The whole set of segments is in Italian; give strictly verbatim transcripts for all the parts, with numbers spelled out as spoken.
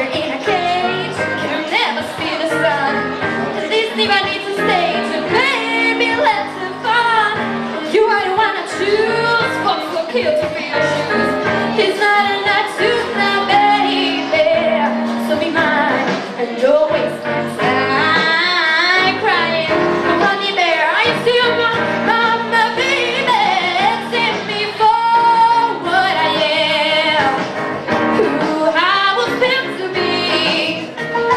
you're in a cage, can never see the sun. At least if I need to stay to maybe let's have fun. You are the one I choose, folks will kill to be your shoes. It's not enough to now, baby. So be mine and don't waste my time crying. Oh, honey bear, are you still my mama, baby? Accept me for what I am, who I was meant to be.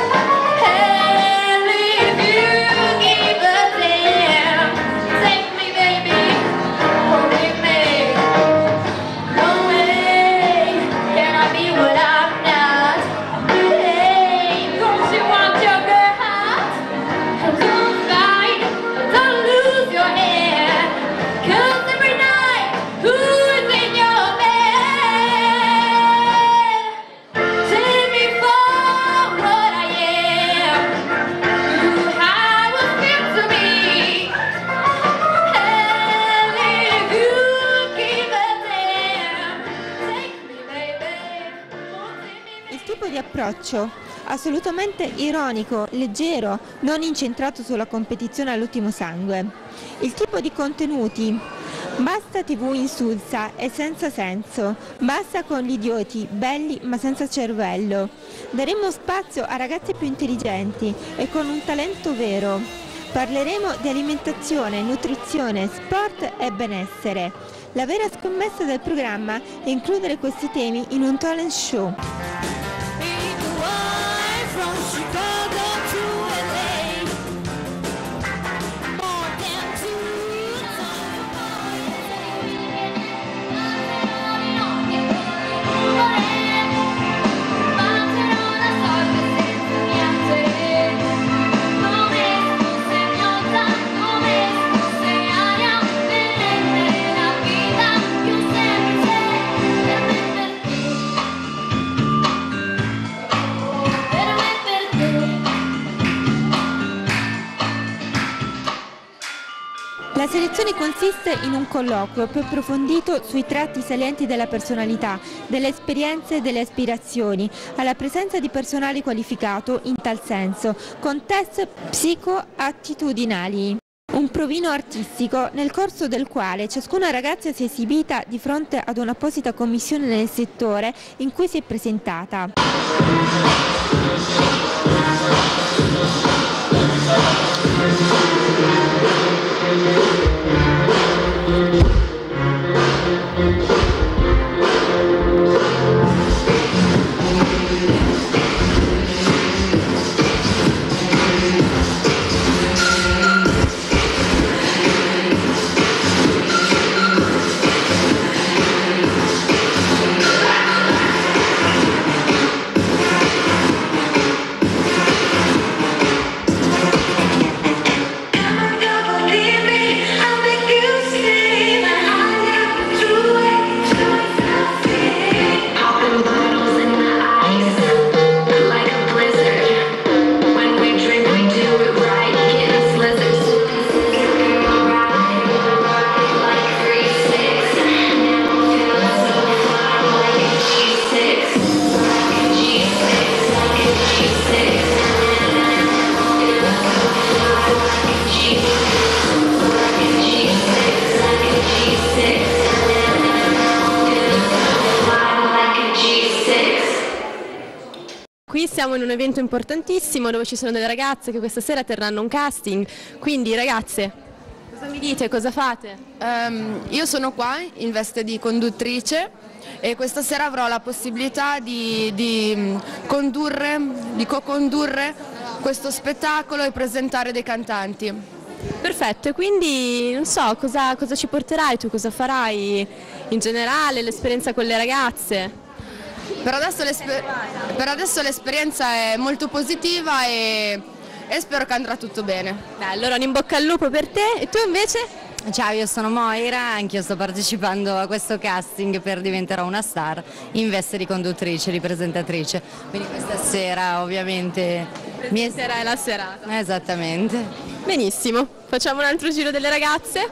And if you give a damn, take me, baby, hold me, baby. No way can I be what I'm not. Hey, don't you want your girl hot? And don't fight, don't lose your head. 'Cause every night, who's in your bed? Take me for what I am, who I was meant to be. And if you give a damn, take me, baby. Oh, take me. Il tipo di approccio assolutamente ironico, leggero, non incentrato sulla competizione all'ultimo sangue. Il tipo di contenuti: basta tivù insulsa e senza senso, basta con gli idioti, belli ma senza cervello. Daremo spazio a ragazzi più intelligenti e con un talento vero. Parleremo di alimentazione, nutrizione, sport e benessere. La vera scommessa del programma è includere questi temi in un talent show. La selezione consiste in un colloquio più approfondito sui tratti salienti della personalità, delle esperienze e delle aspirazioni, alla presenza di personale qualificato in tal senso, con test psico-attitudinali. Un provino artistico nel corso del quale ciascuna ragazza si è esibita di fronte ad un'apposita commissione nel settore in cui si è presentata. Qui siamo in un evento importantissimo dove ci sono delle ragazze che questa sera terranno un casting, quindi ragazze, cosa mi dite, cosa fate? Um, io sono qua in veste di conduttrice e questa sera avrò la possibilità di, di condurre, di co-condurre questo spettacolo e presentare dei cantanti. Perfetto, e quindi non so, cosa, cosa ci porterai tu, cosa farai in generale, l'esperienza con le ragazze? Per adesso, per adesso l'esperienza è molto positiva e, e spero che andrà tutto bene. Beh, allora un in bocca al lupo per te, e tu invece? Ciao, io sono Moira, anch'io sto partecipando a questo casting per Diventerò una star in veste di conduttrice, di presentatrice, quindi questa sera ovviamente mi sera è la serata. Esattamente. Benissimo, facciamo un altro giro delle ragazze.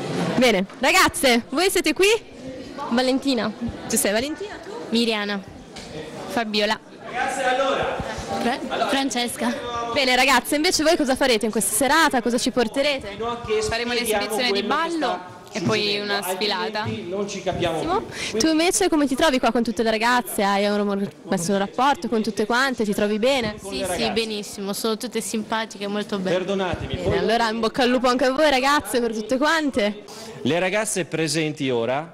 Bene, ragazze, voi siete qui? Valentina. Tu sei Valentina? Tu? Miriana. Fabiola. Ragazze, allora. Fra Francesca. Bene ragazze, invece voi cosa farete in questa serata? Cosa ci porterete? Faremo l'esibizione di ballo e poi una sfilata. Non ci capiamo più. Tu invece come ti trovi qua con tutte le ragazze? Hai un, messo un rapporto con tutte quante? Ti trovi bene? Sì, sì, benissimo, sono tutte simpatiche, molto belle. Perdonatemi. Bene, allora in bocca al lupo anche a voi ragazze, per tutte quante. Le ragazze presenti ora,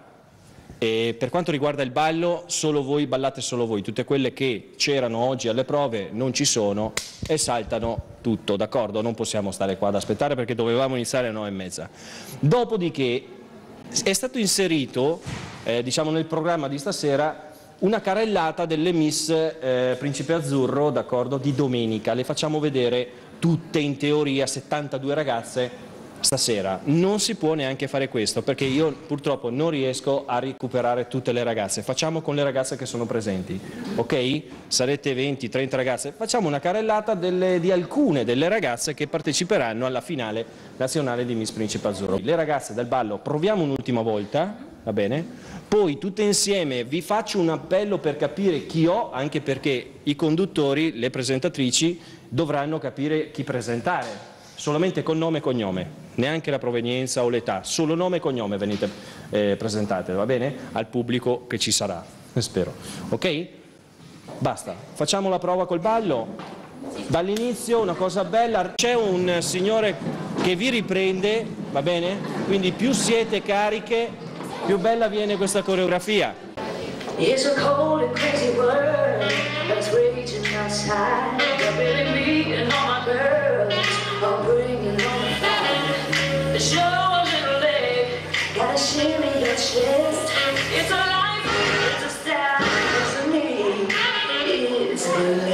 e per quanto riguarda il ballo, solo voi, ballate solo voi. Tutte quelle che c'erano oggi alle prove non ci sono e saltano tutto, d'accordo? Non possiamo stare qua ad aspettare perché dovevamo iniziare alle nove e mezza. Dopodiché è stato inserito, eh, diciamo nel programma di stasera, una carrellata delle Miss eh, Principe Azzurro, d'accordo, di domenica. Le facciamo vedere tutte in teoria, settantadue ragazze stasera. Non si può neanche fare questo perché io purtroppo non riesco a recuperare tutte le ragazze. Facciamo con le ragazze che sono presenti, ok? Sarete venti trenta ragazze. Facciamo una carrellata delle, di alcune delle ragazze che parteciperanno alla finale nazionale di Miss Principe Azzurro. Le ragazze del ballo proviamo un'ultima volta, va bene? Poi tutte insieme vi faccio un appello per capire chi ho, anche perché i conduttori, le presentatrici dovranno capire chi presentare. Solamente con nome e cognome, neanche la provenienza o l'età, solo nome e cognome venite eh, presentate, va bene? Al pubblico che ci sarà, spero. Ok? Basta, facciamo la prova col ballo. Dall'inizio una cosa bella, c'è un signore che vi riprende, va bene? Quindi più siete cariche, più bella viene questa coreografia. It's a cold and crazy world that's raging outside. Got Billy me and all my girls are bringing on the fire. The show a little leg, gotta shimmy your chest. It's a life, it's a style, it's a me, it's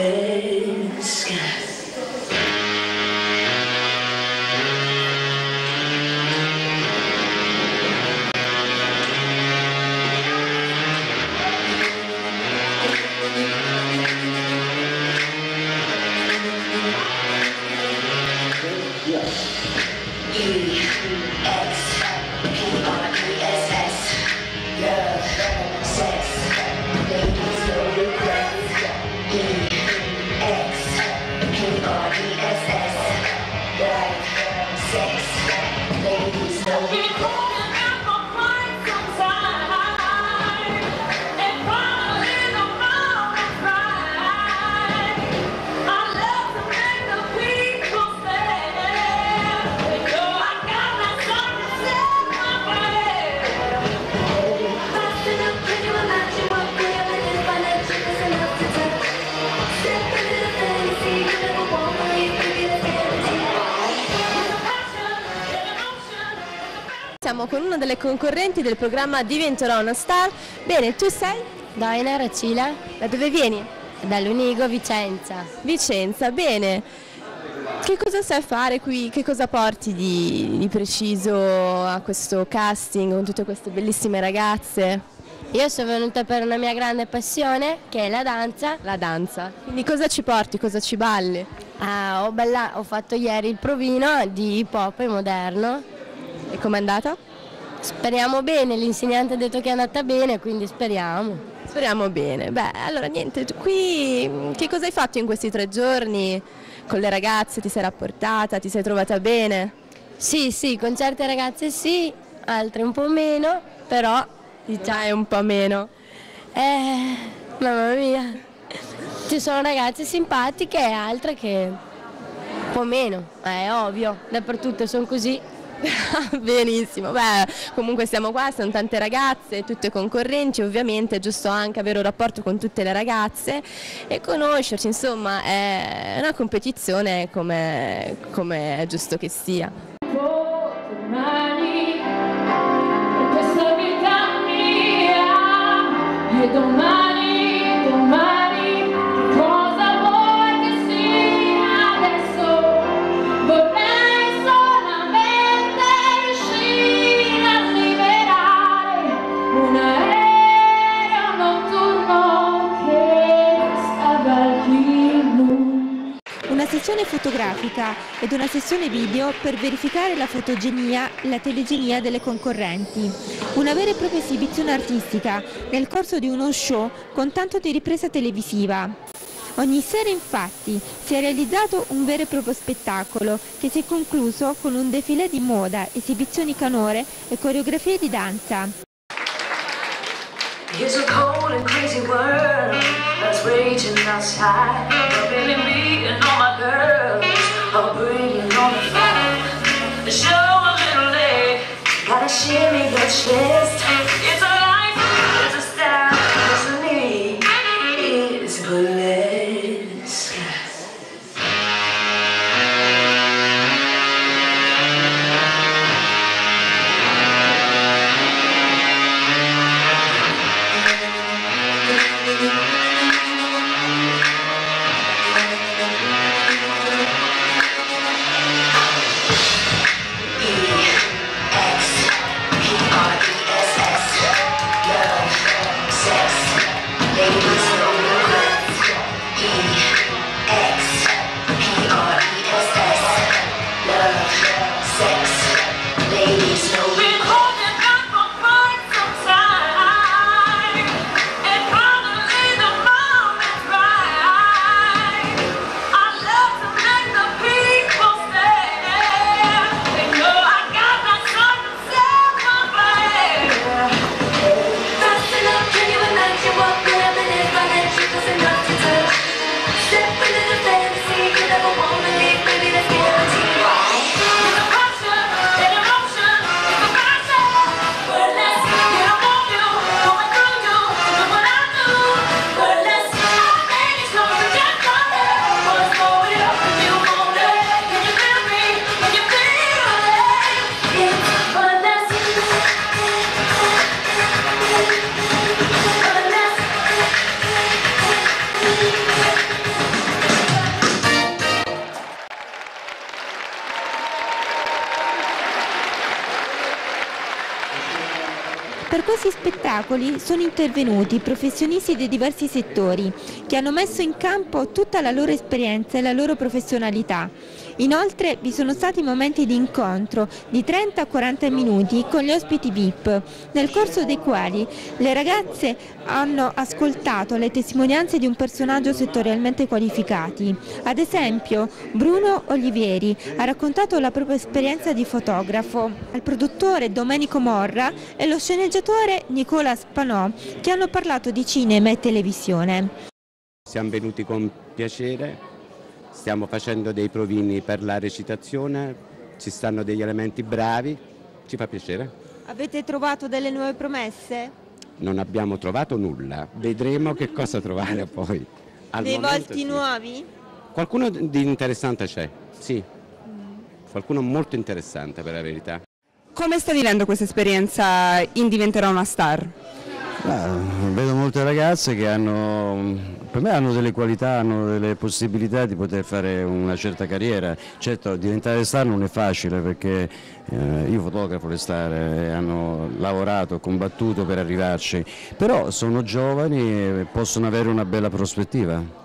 burlesque. Siamo con una delle concorrenti del programma Diventerò una star. Bene, tu sei? Daina Racila. Da dove vieni? Dall'Unigo, Vicenza. Vicenza, bene. Che cosa sai fare qui? Che cosa porti di, di preciso a questo casting con tutte queste bellissime ragazze? Io sono venuta per una mia grande passione, che è la danza. La danza. Quindi cosa ci porti? Cosa ci balli? Ah, ho, balla- ho fatto ieri il provino di hip hop e moderno. E com'è andata? Speriamo bene, l'insegnante ha detto che è andata bene, quindi speriamo. Speriamo bene. Beh, allora niente, qui che cosa hai fatto in questi tre giorni? Con le ragazze ti sei rapportata, ti sei trovata bene? Sì, sì, con certe ragazze sì, altre un po' meno, però diciamo un po' meno. Eh, mamma mia, ci sono ragazze simpatiche e altre che un po' meno, è ovvio, dappertutto sono così. Benissimo, beh, comunque siamo qua, sono tante ragazze, tutte concorrenti, ovviamente è giusto anche avere un rapporto con tutte le ragazze e conoscerci, insomma è una competizione come, come è giusto che sia. Domani, per questa vita mia, e domani, domani, che cosa vuoi che sia adesso? Vorrei un aereo notturno che stava al piano. Una sessione fotografica ed una sessione video per verificare la fotogenia e la telegenia delle concorrenti. Una vera e propria esibizione artistica nel corso di uno show con tanto di ripresa televisiva. Ogni sera infatti si è realizzato un vero e proprio spettacolo che si è concluso con un defilé di moda, esibizioni canore e coreografie di danza. It's a cold and crazy world that's raging outside. But really me and all my girls are bringing on the fire. Show a little leg, gotta shimmy your chest. It's a life, it's a style, it's a need, it's burlesque. Per questi spettacoli sono intervenuti professionisti dei diversi settori che hanno messo in campo tutta la loro esperienza e la loro professionalità. Inoltre vi sono stati momenti di incontro di trenta a quaranta minuti con gli ospiti V I P, nel corso dei quali le ragazze hanno ascoltato le testimonianze di un personaggio settorialmente qualificati. Ad esempio, Bruno Olivieri ha raccontato la propria esperienza di fotografo, al produttore Domenico Morra e lo sceneggiatore Nicola Spanò, che hanno parlato di cinema e televisione. Siamo venuti con piacere. Stiamo facendo dei provini per la recitazione, ci stanno degli elementi bravi, ci fa piacere. Avete trovato delle nuove promesse? Non abbiamo trovato nulla, vedremo che cosa trovare poi. Al Dei momento, volti sì. nuovi? Qualcuno di interessante c'è, sì. Qualcuno molto interessante per la verità. Come sta vivendo questa esperienza in Diventerò una star? Ah, vedo molte ragazze che hanno, per me hanno delle qualità, hanno delle possibilità di poter fare una certa carriera. Certo, diventare star non è facile perché eh, io fotografo le star e hanno lavorato, combattuto per arrivarci, però sono giovani e possono avere una bella prospettiva.